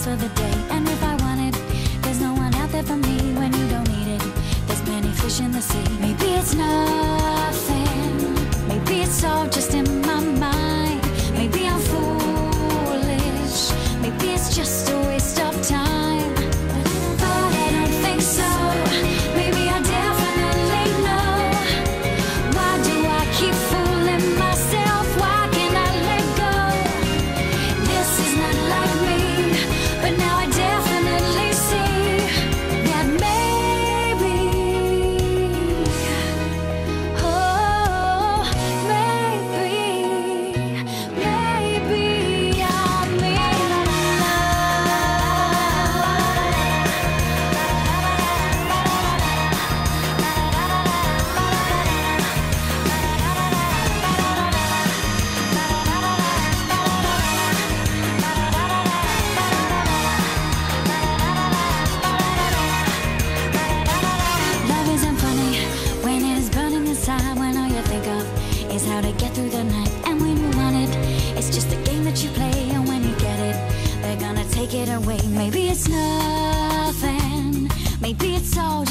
for the day. And if I want it, there's no one out there for me when you don't need it. There's many fish in the sea. Maybe it's nothing, maybe it's all just in my mind. Maybe I'm foolish, maybe it's just a waste of time. But I don't think so. Maybe I definitely know. Why do I keep fooling myself? Why can't I let go? This is not like me, but now I definitely see that maybe, oh, maybe I'm in Love isn't funny when it is burning inside, when all you think of is how to get through the night. And when you want it, it's just a game that you play, and when you get it, they're gonna take it away. Maybe it's nothing, maybe it's all